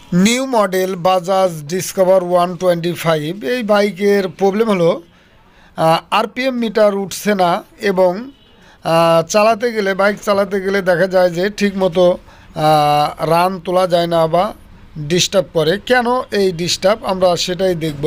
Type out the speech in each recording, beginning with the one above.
New model Bajaj discover 125 এই বাইকের problem হলো আরপিএম মিটার উঠছে না এবং বাইক চালাতে গেলে দেখা যায় যে ঠিকমতো রান তোলা যায় না বা ডিস্টার্ব করে। কেন এই ডিস্টার্ব আমরা সেটাই দেখব।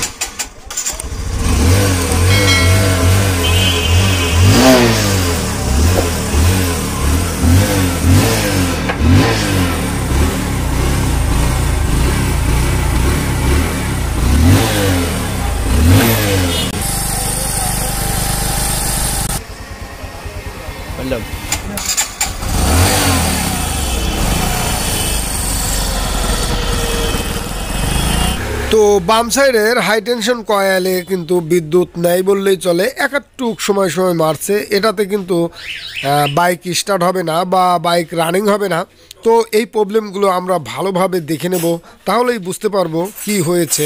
তো বাম সাইডের হাই টেনশন কয়েলে কিন্তু বিদ্যুৎ নেই বললেই চলে, একটুক সময় মারছে, এটাতে কিন্তু বাইক স্টার্ট হবে না বা বাইক রানিং হবে না। তো এই প্রবলেমগুলো আমরা ভালোভাবে দেখে নেব, তাহলেই বুঝতে পারবো কি হয়েছে।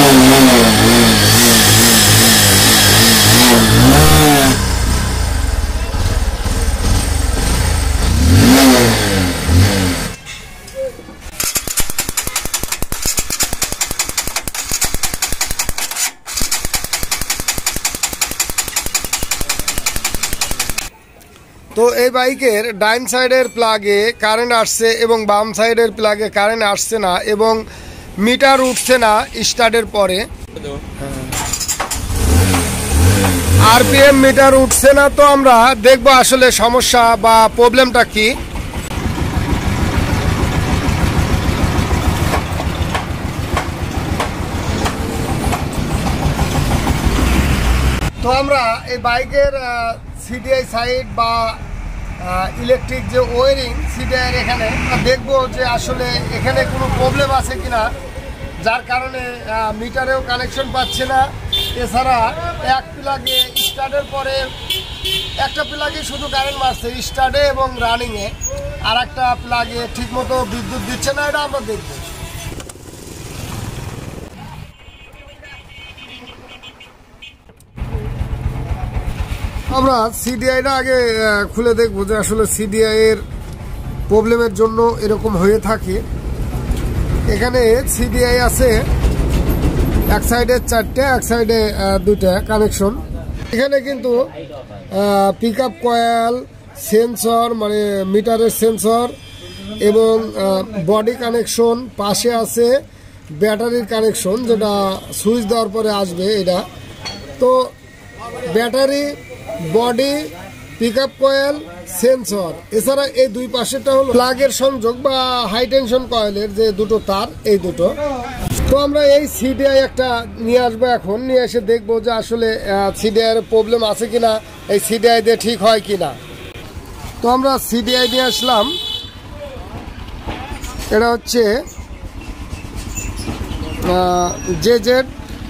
তো এই বাইকের ডাইন সাইডের প্লাগে কারেন্ট আসছে এবং বাম সাইডের প্লাগে কারেন্ট আসছে না এবং মিটার উঠছে না স্টার্টের পরে। আরপিএম মিটার উঠছে না, তো আমরা দেখব আসলে সমস্যা বা প্রবলেমটা কি। তো আমরা এই বাইকের সিডিআই সাইড বা ইলেকট্রিক যে ওয়ারিং সিডিআইয়ের এখানে দেখবো যে আসলে এখানে কোনো প্রবলেম আছে কিনা, যার কারণে মিটারেও কানেকশন পাচ্ছে না। এছাড়া এক প্লাগে স্টার্টের পরে একটা প্লাগে শুধু কারেন্ট মারছে স্টার্টে এবং রানিংয়ে, আর একটা প্লাগে ঠিকমতো বিদ্যুৎ দিচ্ছে না, এটা আমরা দেখবো। আমরা সিডিআইটা আগে খুলে দেখবো যে আসলে সিডিআই এর প্রবলেমের জন্য এরকম হয়ে থাকে। এখানে সিডিআই আছে এক সাইডে 4টে, এক সাইডে 2টা কানেকশন। এখানে কিন্তু পিক আপ কয়েল, সেন্সর মানে মিটারের সেন্সর এবং বডি কানেকশন, পাশে আছে ব্যাটারির কানেকশন যেটা সুইচ দেওয়ার পরে আসবে এটা। তো battery, body, pick up coil, sensor, এছাড়া এই দুই পাশেরটা হলো প্লাগের সংযোগ বা হাই টেনশন কয়েলের যে দুটো তার, এই দুটো। তো আমরা এই সিডিআই একটা নিয়ে আসবো, এখন নিয়ে এসে দেখবো যে আসলে সিডিআই এর প্রবলেম আছে কিনা, এই সিডিআই দিয়ে ঠিক হয় কিনা। তো আমরা সিডিআই নিয়ে আসলাম, এটা হচ্ছে জেজেড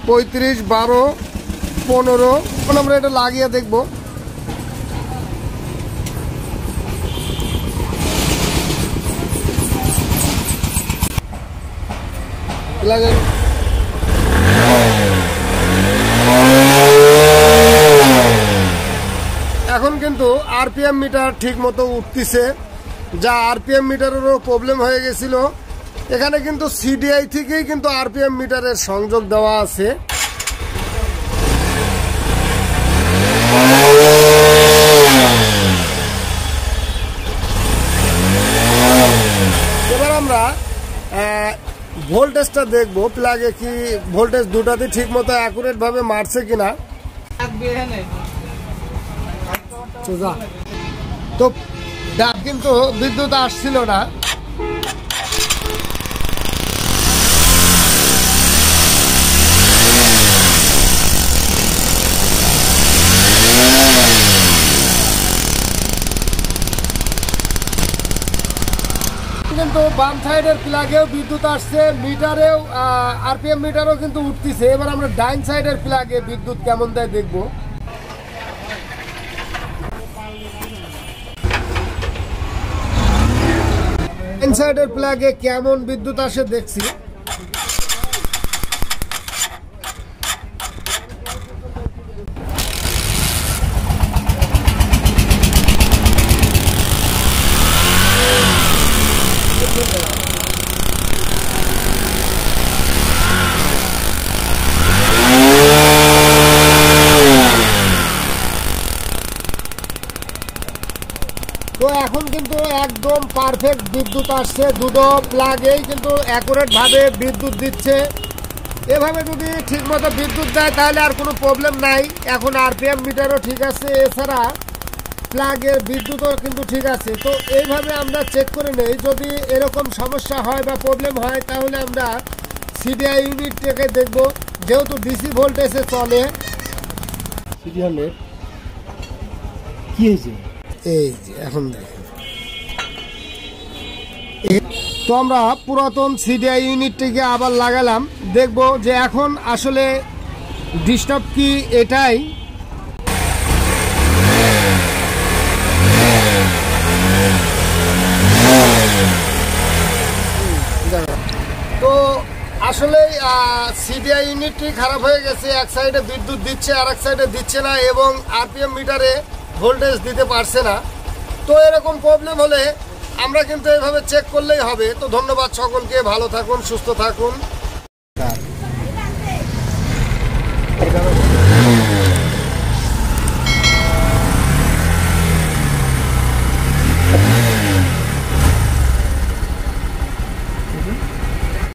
351215। এখন আমরা এটা লাগিয়ে দেখবো। এখন কিন্তু আরপিএম মিটার ঠিক মতো উঠতেছে, যা আরপিএম মিটারেরও প্রবলেম হয়ে গেছিল। এখানে কিন্তু সিডিআই থেকেই কিন্তু আরপিএম মিটারের সংযোগ দেওয়া আছে। এবার আমরা ভোল্টেজটা দেখবো, প্লাগে কি ভোল্টেজ দুটাতে ঠিক মতো অ্যাকুরেট ভাবে মারছে কিনা। তো কিন্তু বিদ্যুৎ আসছিল না। কিন্তু বাম সাইডের প্লাগেও বিদ্যুৎ আসছে, মিটারেও আরপিএম মিটারও কিন্তু উঠতেছে। এবার আমরা ডাইন সাইডের প্লাগে বিদ্যুৎ কেমন দেয় দেখবো। ডাইন সাইডের প্লাগে কেমন বিদ্যুৎ আসে দেখছি। বিদ্যুৎ আসছে, দুটো প্লাগেই কিন্তু অ্যাকুরেট ভাবে বিদ্যুৎ দিচ্ছে। এভাবে যদি ঠিকমতো বিদ্যুৎ দেয় তাহলে আর কোনো প্রবলেম নাই। এখন আরপিএম মিটারও ঠিক আছে, এছাড়া প্লাগের বিদ্যুৎও কিন্তু ঠিক আছে। তো এইভাবে আমরা চেক করে নেই, যদি এরকম সমস্যা হয় বা প্রবলেম হয় তাহলে আমরা সিডিআই ইউনিটটাকে দেখব, যেহেতু ডিসি ভোল্টেজে চলে। সিরিয়ালের কি হয়েছে? এই যে এখন দেখেন, তো আমরা পুরাতন সিডিআই ইউনিটটিকে আবার লাগালাম, দেখব যে এখন আসলে ডিস্টার্ব কি এটাই। তো আসলে সিডিআই ইউনিটটি খারাপ হয়ে গেছে, এক সাইডে বিদ্যুৎ দিচ্ছে আর এক সাইডে দিচ্ছে না, এবং আরপিএম মিটারে ভোল্টেজ দিতে পারছে না। তো এরকম প্রবলেম হলে আমরা কিন্তু এইভাবে চেক করলেই হবে। তো ধন্যবাদ সকলকে, ভালো থাকুন, সুস্থ থাকুন।